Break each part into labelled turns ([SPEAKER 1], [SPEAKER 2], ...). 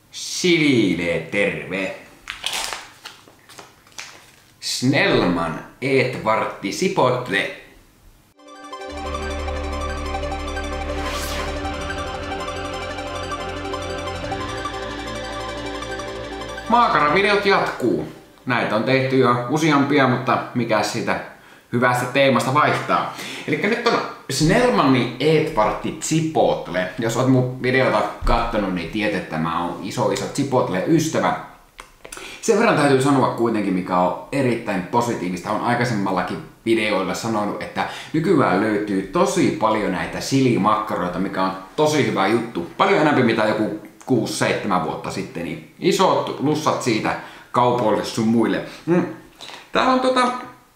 [SPEAKER 1] Chilille terve! Snellman Edvardi Chipotle. Maakaravideot jatkuu. Näitä on tehty jo useampia, mutta mikä siitä hyvästä teemasta vaihtaa. Eli nyt on Snellmanin Edvardi Chipotle. Jos olet mun videota kattonut, niin tiedät, että mä oon iso Chipotle-ystävä. Sen verran täytyy sanoa kuitenkin, mikä on erittäin positiivista. Olen aikaisemmallakin videoilla sanonut, että nykyään löytyy tosi paljon näitä chili-makkaroita, mikä on tosi hyvä juttu. Paljon enemmän mitä joku 6-7 vuotta sitten, niin isot lussat siitä kaupoille sun muille. Täällä on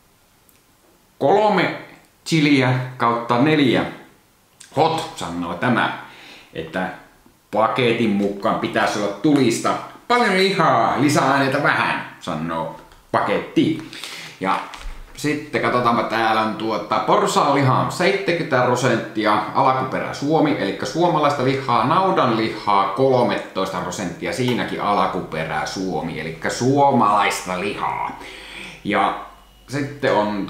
[SPEAKER 1] 3 chiliä kautta 4 hot, sanoo tämä, että paketin mukaan pitäisi olla tulista. Paljon lihaa, lisäaineita vähän, sanoo paketti. Ja sitten katsotaanpa, täällä on porsaanlihaa 70%, alkuperä Suomi, eli suomalaista lihaa, naudan lihaa 13%, siinäkin alkuperä Suomi, eli suomalaista lihaa. Ja sitten on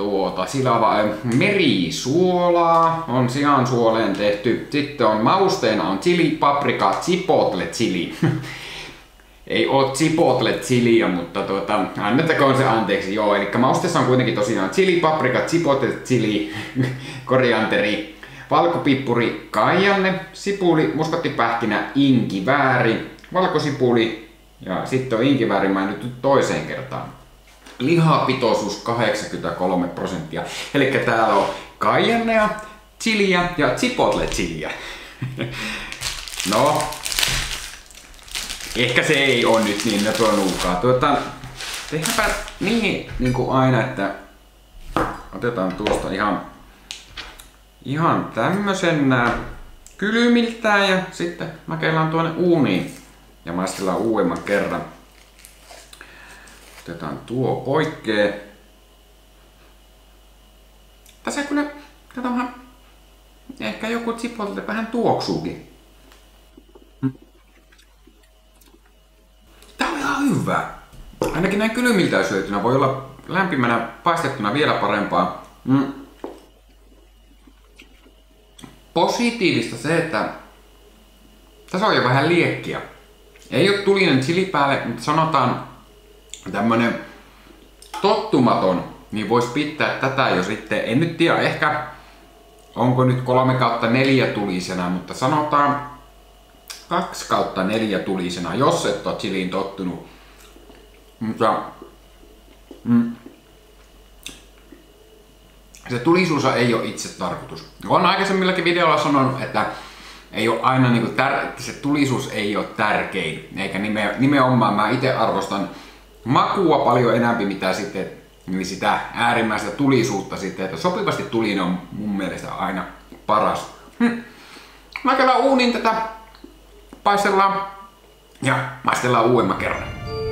[SPEAKER 1] merisuolaa, on siansuoleen tehty. Sitten on mausteena on chili, paprika, chipotle chili. Ei oo chipotle chiliä, mutta annettakoon se anteeksi, joo. Eli mausteessa on kuitenkin tosiaan chili, paprika, chipotle chili, korianteri, valkopippuri, kaijanne, sipuli, muskattipähkinä, inkivääri, valkosipuli ja sitten on inkivääri mainittu toiseen kertaan. Lihapitoisuus 83%. Eli täällä on kaijannea, chiliä ja chipotle chiliä. No, ehkä se ei ole nyt niin nöpönuukaa. Tehdäänpä niin kuin aina, että otetaan tuosta ihan tämmösen kylmiltään ja sitten makeillaan tuonne uuniin ja maistellaan uudemman kerran. Otetaan tuo poikkeen. Tässä kyllä, katsotaan, ehkä joku chipotle vähän tuoksuukin. Tää on ihan hyvä. Ainakin näin kylmiltään syötynä voi olla lämpimänä paistettuna vielä parempaa. Positiivista se, että tässä on jo vähän liekkiä. Ei ole tulinen chili päälle, mutta sanotaan tämmönen tottumaton, niin voisi pitää tätä jo sitten, en nyt tiedä ehkä onko nyt 3/4 tulisena, mutta sanotaan 2/4 tulisena, jos et ole chiliin tottunut. Mutta se tulisuus ei ole itse tarkoitus. Olen aikaisemmillakin videoilla sanonut, että ei ole aina se tulisuus ei ole tärkein, eikä nimenomaan mä itse arvostan makua paljon enemmän mitä sitten niin sitä äärimmäistä tulisuutta sitten, että sopivasti tulinen on mun mielestä aina paras. Makellaan uuniin tätä, paistellaan ja maistellaan uudemman kerran.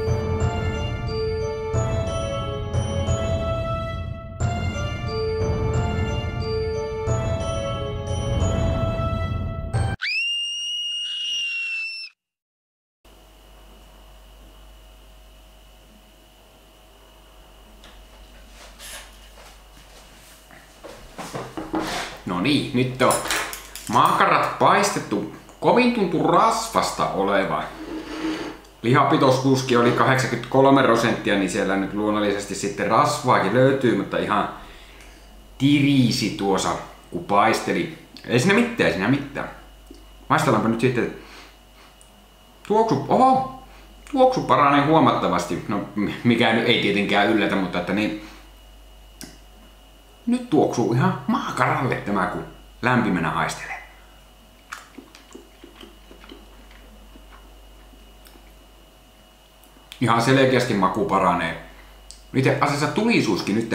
[SPEAKER 1] No niin, nyt on maakarat paistettu. Kovin tuntuu rasvasta oleva. Lihapitoisuuskin oli 83%, niin siellä nyt luonnollisesti sitten rasvaakin löytyy, mutta ihan tirisi tuossa kun paisteli. Ei siinä mitään. Maistellaanpa nyt sitten. Tuoksu paranee huomattavasti. No mikä nyt ei tietenkään yllätä, mutta että niin. Nyt tuoksuu ihan maakaralle tämä, kun lämpimänä haistelee. Ihan selkeästi maku paranee. Itse asiassa tulisuuskin nyt.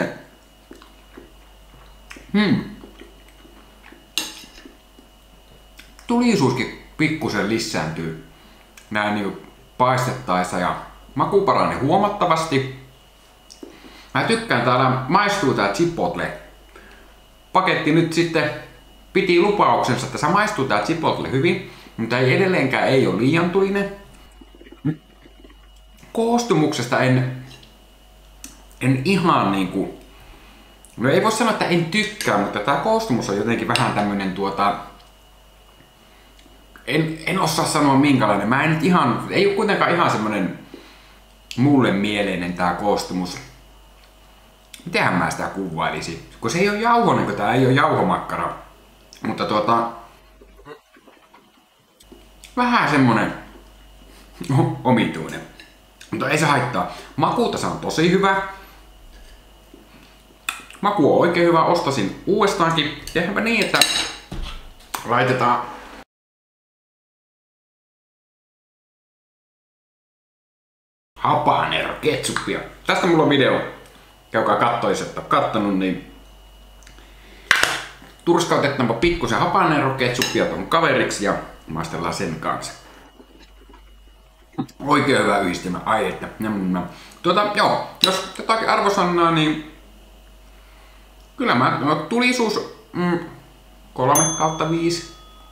[SPEAKER 1] Tulisuuskin pikkusen lisääntyy näin niin paistettaessa ja maku paranee huomattavasti. Mä tykkään, täällä maistuu tää chipotle. Paketti nyt sitten piti lupauksensa, että se maistuu tää chipotle hyvin, mutta ei edelleenkään ei ole liian tulinen. koostumuksesta en ihan niinku... No ei voi sanoa, että en tykkää, mutta tää koostumus on jotenkin vähän tämmönen En osaa sanoa minkälainen. Mä en nyt ihan... Ei oo kuitenkaan ihan semmonen mulle mieleinen tää koostumus. Mitenhän mä sitä kuvailisin? Kun se ei oo jauhonen, kun tää ei oo jauhomakkara. Mutta vähän semmonen omituinen. Mutta ei se haittaa. Makuuta se on tosi hyvä. Maku on oikein hyvä, ostasin uudestaankin. Tehdäänpä niin, että laitetaan habanero ketsuppia. Tästä mulla on video. Käykää kattoo, jos et ole kattonut, niin turskautetaanpa pikkusen habanero ketsuppia tuohon kaveriksi ja maistellaan sen kanssa. Oikein hyvä yhdistelmä. Ai että. Joo, jos jotakin arvosanaa, niin kyllä mä, tulisuus 3/5,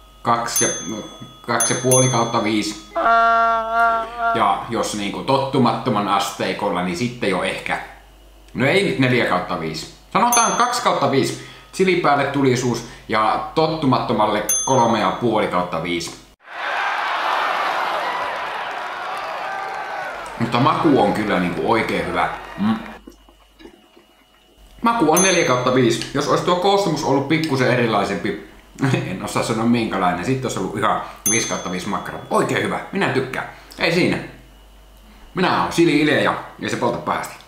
[SPEAKER 1] 2,5/5. Ja jos niinku tottumattoman asteikolla, niin sitten jo ehkä, no ei 4/5. Sanotaan 2/5 chili päälle tulisuus ja tottumattomalle 3,5/5. Mutta maku on kyllä niinku oikein hyvä. Maku on 4/5. Jos olisi tuo koostumus ollut pikkusen erilaisempi, en osaa sanoa minkälainen, sitten olisi ollut ihan 5/5 makkara. Oikein hyvä, minä tykkään. Ei siinä. Minä oon Sili Ile ja se polta pahasti.